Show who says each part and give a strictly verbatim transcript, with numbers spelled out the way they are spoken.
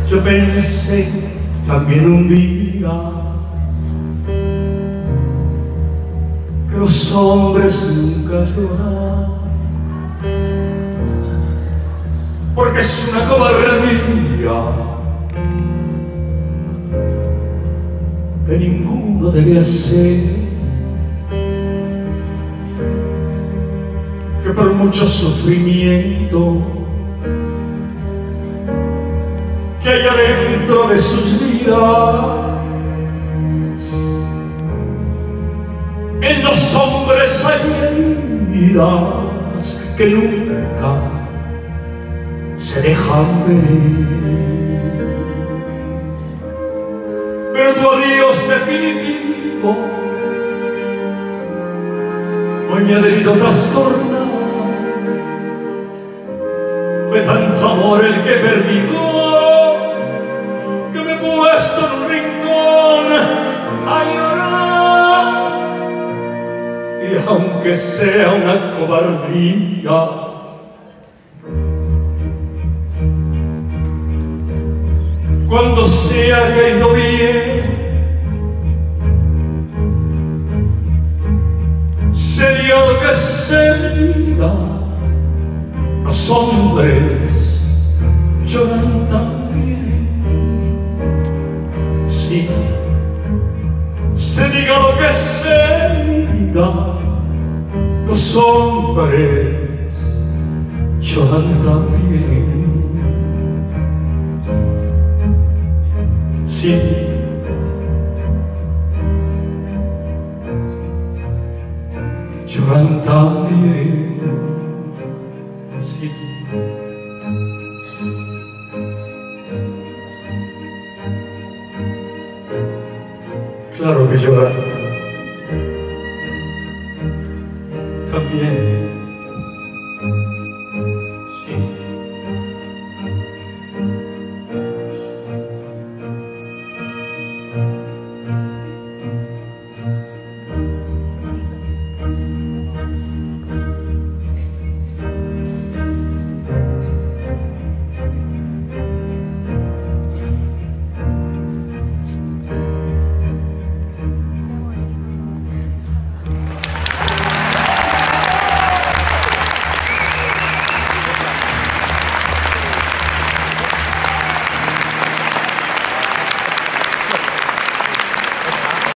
Speaker 1: Yo pensé también un día que los hombres nunca lloran, porque es una cobardía que ninguno debe hacer, que por mucho sufrimiento que hay adentro de sus vidas, en los hombres hay heridas que nunca se dejan ver. Pero tu adiós definitivo hoy me ha debido trastornar. Fue tanto amor el que he perdido que me he puesto en un rincón a llorar. Y aunque sea una cobardía, cuando se ha caído bien, sería lo que sería. Los hombres lloran también. Sí, se diga lo que se diga, los hombres lloran también. Sí, lloran también. Sí. Claro que lloran también.